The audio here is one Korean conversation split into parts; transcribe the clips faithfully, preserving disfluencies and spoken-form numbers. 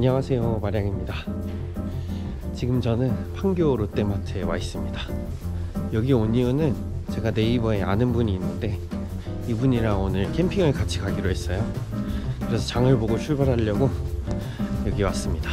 안녕하세요, 마량입니다. 지금 저는 판교 롯데마트에 와 있습니다. 여기 온 이유는 제가 네이버에 아는 분이 있는데 이분이랑 오늘 캠핑을 같이 가기로 했어요. 그래서 장을 보고 출발하려고 여기 왔습니다.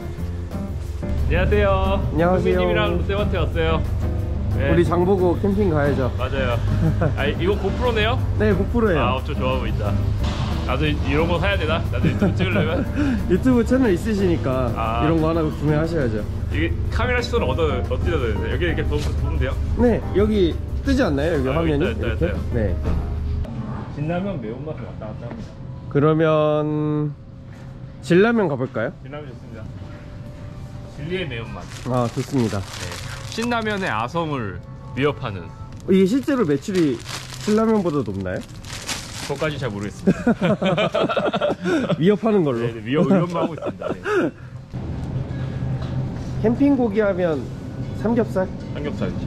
안녕하세요. 안녕하세요. 선생님이랑 롯데마트에 왔어요. 네. 우리 장 보고 캠핑 가야죠. 맞아요. 아, 이거 고프로네요? 네, 고프로예요. 아, 엄청 좋아 보인다. 나도 이런 거 사야 되나? 나도 유튜브 찍으려면? 유튜브 채널 있으시니까 아, 이런 거 하나 구매하셔야죠. 이게 카메라 시선을 어디, 어디다 둬야 돼요? 여기 이렇게 보면 돼요? 네, 여기 뜨지 않나요? 여기 아, 화면이? 있다, 있다, 이렇게? 있다. 네. 진라면 매운맛을 왔다 갔다 합니다. 그러면 진라면 가볼까요? 진라면 좋습니다. 진리의 매운맛. 아, 좋습니다. 네. 신라면의 아성을 위협하는. 이게 실제로 매출이 신라면보다 높나요? 그것까지 잘 모르겠습니다. 위협하는 걸로. 네, 네, 위협, 위협만 하고 있습니다. 네. 캠핑 고기 하면 삼겹살? 삼겹살이지.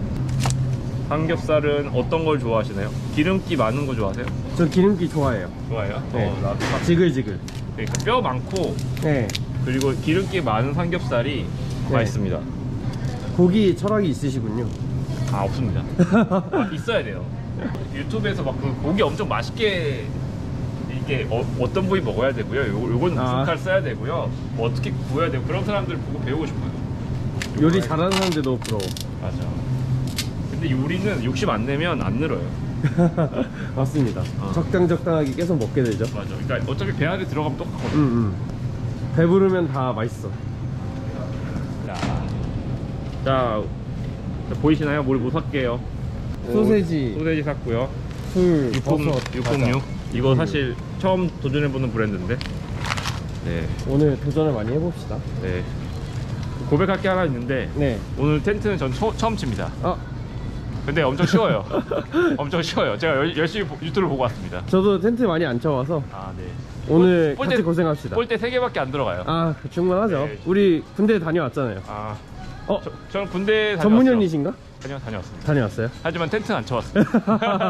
삼겹살은 어떤 걸 좋아하시나요? 기름기 많은 거 좋아하세요? 저 기름기 좋아해요. 좋아요? 네. 어, 나도 사- 지글지글. 그러니까 뼈 많고 네. 그리고 기름기 많은 삼겹살이 네. 맛있습니다. 고기 철학이 있으시군요. 아, 없습니다. 아, 있어야 돼요. 유튜브에서 막 그 고기 엄청 맛있게 이게 어, 어떤 부위 먹어야 되고요. 요, 요건 무슨 아. 칼 써야 되고요. 뭐 어떻게 구워야 되고 그런 사람들 보고 배우고 싶어요. 요리 잘하는 사람들 너무 부러워. 맞아. 근데 요리는 욕심 안 내면 안 늘어요. 맞습니다. 어. 적당적당하게 계속 먹게 되죠. 맞아. 그러니까 어차피 배 안에 들어가면 똑같거든. 음, 음. 배부르면 다 맛있어. 자, 자, 자 보이시나요? 뭘 못 살게요. 소세지, 소세지 샀고요. 술, 육공육, 버섯, 육공육. 과자. 이거 사실 처음 도전해보는 브랜드인데. 네, 오늘 도전을 많이 해봅시다. 네. 고백할 게 하나 있는데 네. 오늘 텐트는 전 처, 처음 칩니다. 아, 근데 엄청 쉬워요. 엄청 쉬워요. 제가 열, 열심히 보- 유튜브를 보고 왔습니다. 저도 텐트 많이 안 쳐와서 아, 네. 오늘 볼- 같이 볼때- 고생합시다. 볼 때 세 개밖에 안 들어가요. 아, 충분하죠. 네. 우리 군대 다녀왔잖아요. 아, 어? 저, 저는 군대 다녀왔어요. 전문연이신가? 아니요, 다녀왔습니다. 다녀왔어요? 하지만 텐트는 안 쳐왔습니다.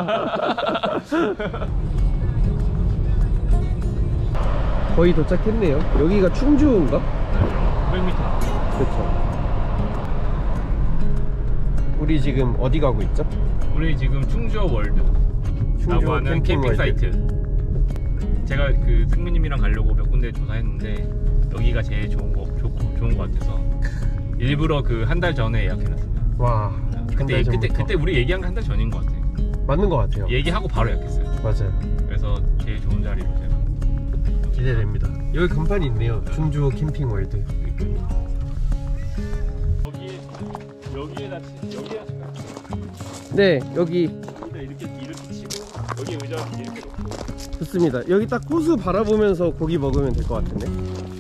거의 도착했네요. 여기가 충주인가? 오백 미터. 그렇죠. 우리 지금 어디 가고 있죠? 우리 지금 충주어 월드 충주 라고 하는 캠핑 캠핑 월드. 사이트. 제가 그 승민님이랑 가려고 몇 군데 조사했는데 여기가 제일 좋은 거 좋고 좋은 거 같아서 일부러 그 한 달 전에 예약해놨습니다. 와, 그때 한달 그때 전부터. 그때 우리 얘기한 게 한 달 전인 것 같아요. 맞는 것 같아요. 얘기하고 바로 예약했어요. 맞아요. 그래서 제일 좋은 자리로 제가. 기대됩니다. 여기 간판이 있네요. 충주 캠핑 월드. 여기 여기에다 치- 여기에다 칠까요? 네, 여기 여기다 이렇게 이렇게 치고 여기 의자 이렇게 놓고. 좋습니다. 여기 딱 호수 바라보면서 고기 먹으면 될 것 같은데.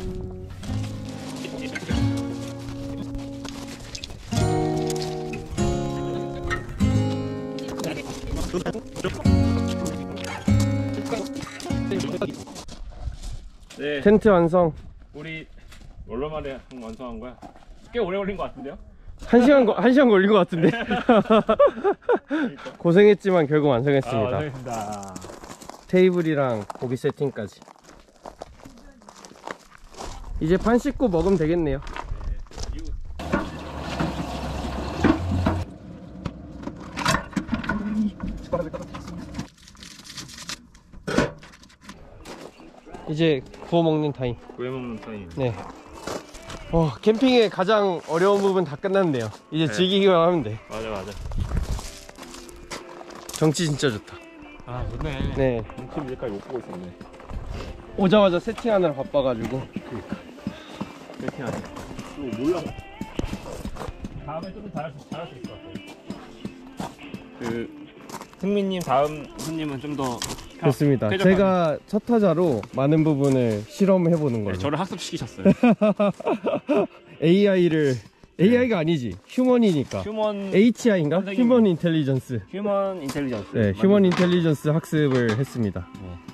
네. 텐트 완성. 우리 얼마 만에 완성한 거야? 꽤 오래 걸린 것 같은데요? 한 시간, 거, 한 시간 걸린 것 같은데. 고생했지만 결국 아, 완성했습니다. 완성했습니다. 테이블이랑 고기 세팅까지. 이제 판 씻고 먹으면 되겠네요. 이제 구워 먹는 타임. 구워 먹는 타임. 네. 어, 캠핑의 가장 어려운 부분 다 끝났네요. 이제 네. 즐기기만 하면 돼. 맞아 맞아. 경치 진짜 좋다. 아 좋네. 네. 눈치 이제까지 못 보고 있었네. 오자마자 세팅하느라 바빠가지고. 세팅하네. 또 몰라. 다음에 좀 잘할 수 잘할 수 있을 것 같아요. 그 승민님 다음 손님은 좀 더 됐습니다. 제가 첫 타자로 많은 부분을 실험해 보는 걸로. 네, 저를 학습시키셨어요. 에이아이를 에이아이가 아니지. 휴먼이니까. 휴먼 에이치아이인가? 선생님. 휴먼 인텔리전스. 휴먼 인텔리전스. 네, 휴먼 인텔리전스 학습을 했습니다.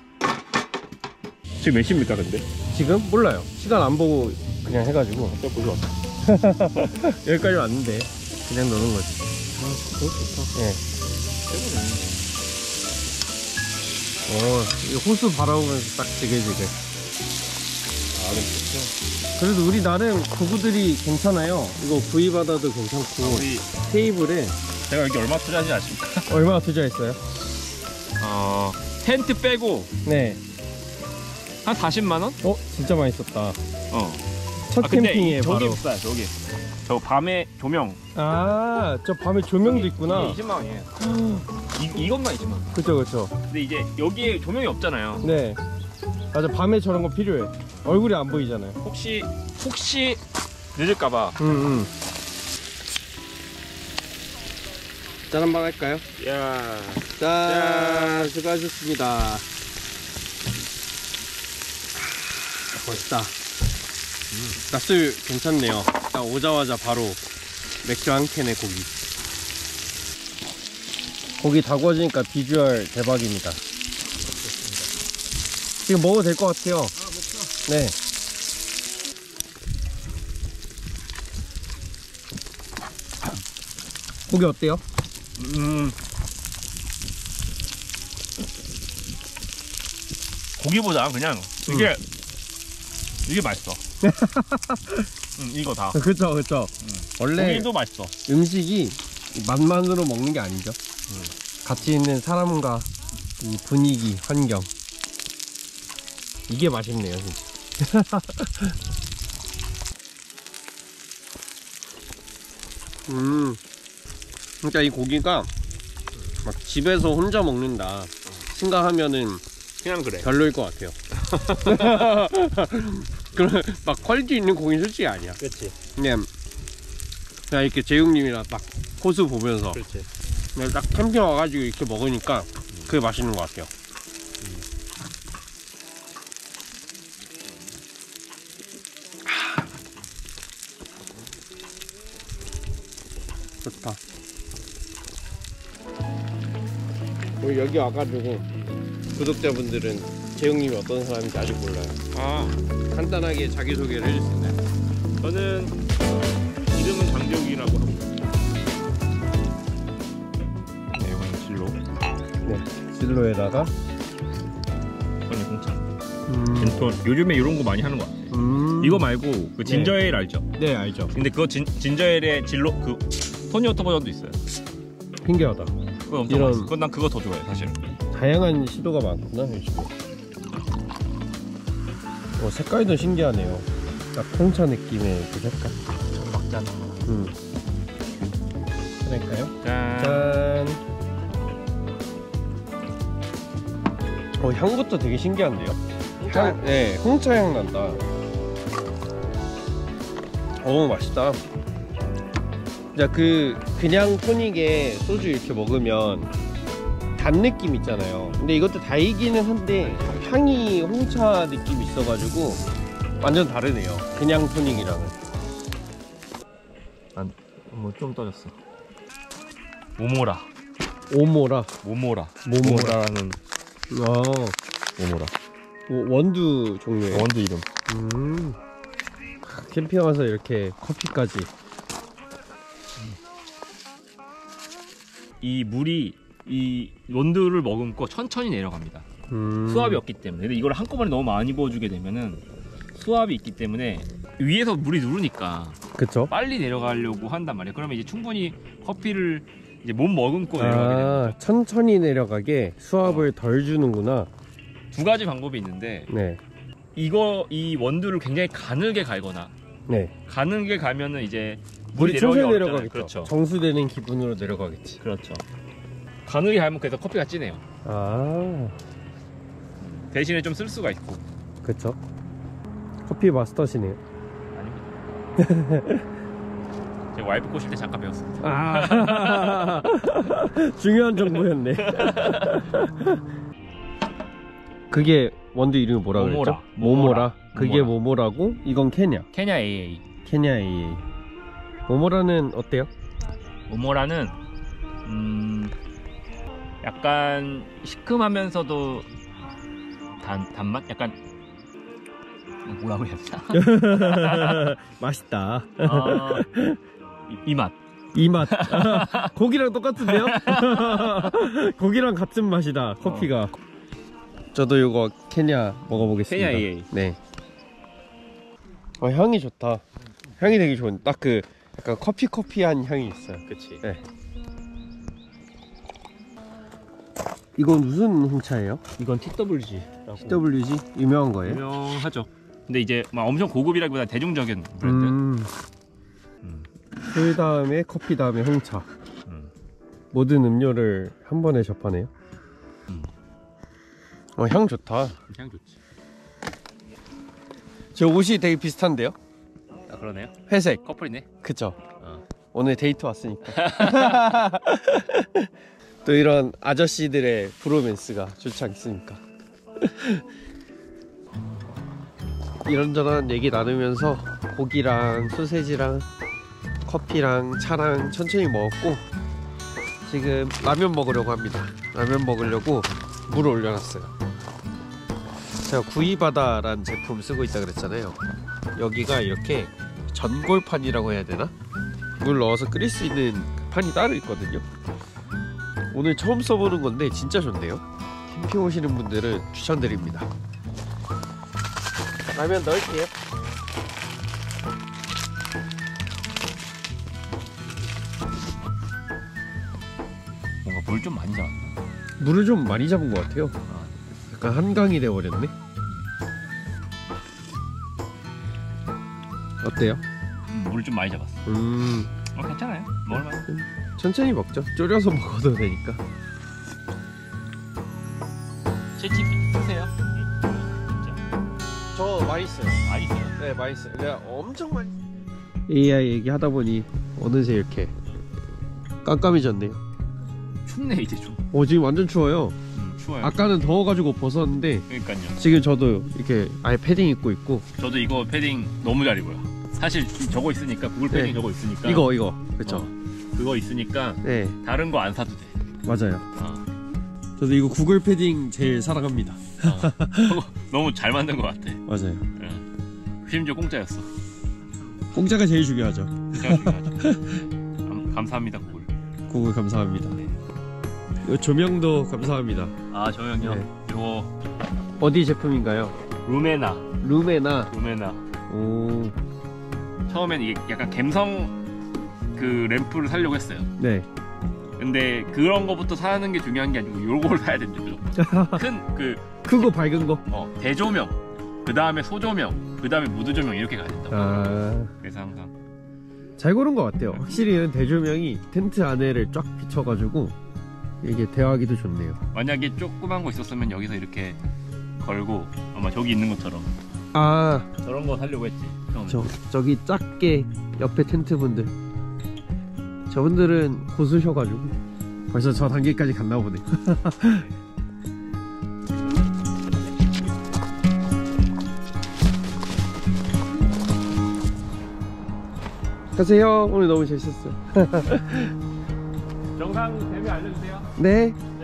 지금 몇 시입니까 근데? 지금 몰라요. 시간 안 보고 그냥 해가지고 제가 보고 왔어. 여기까지 왔는데 그냥 노는 거지. 아, 그거 좋다. 네. 최고네. 어, 이 호수 바라보면서 딱 지글지글. 아, 그렇죠. 그래도 우리 나름 도구들이 괜찮아요. 이거 구이바다도 괜찮고. 우리 테이블에 제가 여기 얼마 투자하지 아십니까? 얼마나 투자했어요? 어 텐트 빼고 네. 한 사십만 원? 어? 진짜 많이 썼다. 어. 첫 아, 근데 캠핑에 이- 저기 바로. 비싸요. 저기 저 밤에 조명 아, 저 밤에 조명도 있구나. 이게 이십만 원이에요. 이, 이것만 이십만 원. 그쵸, 그쵸. 근데 이제 여기에 조명이 없잖아요. 네. 맞아, 밤에 저런 거 필요해. 얼굴이 안 보이잖아요. 혹시 혹시 늦을까봐. 응, 응. 짠 한번 할까요? 야. 짠! 수고하셨습니다. 아, 멋있다. 음, 낮술 괜찮네요. 딱 오자마자 바로 맥주 한 캔에 고기. 고기 다 구워지니까 비주얼 대박입니다. 지금 먹어도 될 것 같아요. 아, 먹자. 네. 고기 어때요? 음. 고기보다 그냥 이게 이게 맛있어. 음, 이거 다. 그쵸, 그쵸. 음. 원래 고기도 맛있어. 음식이 맛만으로 먹는 게 아니죠. 음. 같이 있는 사람과 이 분위기, 환경, 이게 맛있네요, 진짜. 음, 그러니까 이 고기가 막 집에서 혼자 먹는다 생각하면은 그냥 그래. 별로일 것 같아요. 그런 막 퀄리티 있는 고기는 솔직히 아니야. 그렇지. 그냥 그냥 이렇게 재웅님이랑 딱 호수 보면서 그렇지. 그냥 딱 캠핑 와가지고 이렇게 먹으니까 그게 맛있는 것 같아요. 하. 좋다. 우리 여기 와가지고 구독자분들은 재웅님이 어떤 사람인지 아직 몰라요. 아, 간단하게 자기소개를 해줄 수 있나요? 저는 이름은 장재욱이라고 하고. 네, 이건 진로. 네. 진로에다가 이건 공차. 음, 또 요즘에 이런 거 많이 하는 거 같아. 음. 이거 말고 그 진저에일 알죠? 네, 알죠. 근데 그거 진 진저에일의 진로 그 토니워터 버전도 있어요. 신기하다. 그거 엄청 이런- 맛있어. 그건 난 그거 더 좋아해 사실. 다양한 시도가 많구나, 요즘에. 어, 색깔도 신기하네요. 딱 홍차 느낌의 그 색깔. 막잔. 음. 그럴까요? 짠. 짠. 어, 향부터 되게 신기한데요? 향, 네, 홍차 향 난다. 어, 맛있다. 자, 그 그냥 토닉에 소주 이렇게 먹으면 단 느낌 있잖아요. 근데 이것도 달기는 한데 향이 홍차 느낌이 있어가지고 완전 다르네요. 그냥 토닉이랑은. 뭐 좀 떨렸어. 모모라. 오모라. 모모라. 모모라. 모모라라는 어, 모모라. 원두 종류의. 원두 이름. 음. 캠핑 와서 이렇게 커피까지. 이 물이 이 원두를 머금고 천천히 내려갑니다. 음. 수압이 없기 때문에. 근데 이걸 한꺼번에 너무 많이 부어주게 되면은 수압이 있기 때문에 위에서 물이 누르니까 그쵸? 빨리 내려가려고 한단 말이에요. 그러면 이제 충분히 커피를 이제 못 머금고 내려가게 되는 아, 거죠. 천천히 내려가게 수압을 덜 주는구나. 두 가지 방법이 있는데 네. 이거 이 원두를 굉장히 가늘게 갈거나 네. 가늘게 가면은 이제 물이 물이 천천히 내려가기 내려가겠죠. 그렇죠. 정수되는 기분으로 내려가겠지. 그렇죠. 가늘게 갈면 그래서 커피가 진해요. 아, 대신에 좀 쓸 수가 있고. 그쵸. 커피 마스터시네요. 아닙니다. 제가 와이프 꼬실 때 잠깐 배웠습니다. 아, 중요한 정보였네. 그게 원두 이름이 뭐라 모모라. 그랬죠? 모모라. 모모라. 그게 모모라. 모모라고? 이건 케냐. 케냐 에이에이. 케냐 에이에이. 모모라는 어때요? 모모라는 음 약간 시큼하면서도 단 단맛 약간 뭐라고 해야 되나? 맛있다. 아, 이 맛. 이 맛. 고기랑 똑같은데요? 고기랑 같은 맛이다. 커피가. 어. 저도 이거 케냐 먹어보겠습니다. 케냐 에이에이. 네. 어, 향이 좋다. 향이 되게 좋은. 딱 그 약간 커피 커피한 향이 있어요. 그치. 네. 이건 무슨 홍차예요? 이건 티더블유지라고. 티더블유지 유명한 거예요? 유명하죠. 근데 이제 막 엄청 고급이라기보다 대중적인 브랜드. 음. 음. 술 다음에 커피 다음에 홍차. 음. 모든 음료를 한 번에 접하네요. 음. 어, 향 좋다. 향 좋지. 저 옷이 되게 비슷한데요? 아 그러네요. 회색. 커플이네. 그쵸? 어. 오늘 데이트 왔으니까. 또 이런 아저씨들의 브로맨스가 좋지 않습니까? 이런저런 얘기 나누면서 고기랑 소세지랑 커피랑 차랑 천천히 먹었고, 지금 라면 먹으려고 합니다. 라면 먹으려고 물을 올려놨어요. 제가 구이바다라는 제품 쓰고 있다 그랬잖아요. 여기가 이렇게 전골판이라고 해야 되나? 물 넣어서 끓일 수 있는 판이 따로 있거든요. 오늘 처음 써보는 건데 진짜 좋네요. 캠핑 오시는 분들은 추천드립니다. 라면 넣을게요. 뭔가 물 좀 많이 잡았나? 물을 좀 많이 잡은 것 같아요. 약간 한강이 돼버렸네. 어때요? 음, 물 좀 많이 잡았어. 음, 어 괜찮아요. 먹을만해. 천천히 먹죠. 졸여서 먹어도 되니까. 제 팁 쓰세요. 진짜. 저 맛있어요. 맛있어요. 네, 맛있어요. 내가 엄청 많이. 에이아이 얘기하다 보니 어느새 이렇게 깜깜해졌네요. 춥네 이제 좀. 어, 지금 완전 추워요. 음, 추워요. 아까는 더워가지고 벗었는데 그러니까요. 지금 저도 이렇게 아예 패딩 입고 있고. 저도 이거 패딩 너무 잘 입어요. 사실 저거 있으니까 구글 패딩 네. 저거 있으니까. 이거 이거 그쵸? 어, 그거 있으니까 네, 다른 거 안 사도 돼. 맞아요. 어. 저도 이거 구글 패딩 제일 사랑합니다. 어. 저거 너무 잘 만든 것 같아. 맞아요. 어. 심지어 공짜였어. 공짜가 제일 중요하죠. 공짜가 중요하죠. 감, 감사합니다 구글. 구글 감사합니다. 네. 이 조명도 감사합니다. 아 저형요. 네. 이거 어디 제품인가요? 루메나. 루메나. 루메나. 오, 처음엔 이게 약간 갬성 그 램프를 사려고 했어요. 네. 근데 그런 거부터 사는 게 중요한 게 아니고 요걸 사야 된대요. 큰그 크고 밝은 거. 어, 대조명, 그 다음에 소조명, 그 다음에 무드조명 이렇게 가야 된다고. 아, 그래서 항상 잘 고른 것 같아요. 확실히 이런 대조명이 텐트 안에를 쫙 비춰가지고 이게 대화하기도 좋네요. 만약에 조그만 거 있었으면 여기서 이렇게 걸고 아마 저기 있는 것처럼 아, 저런 거 사려고 했지. 처음에. 저 저기 작게 옆에 텐트 분들, 저분들은 고수셔가지고 벌써 저 단계까지 갔나 보네. 가세요. 오늘 너무 재밌었어요. 정상 되면 알려주세요. 네.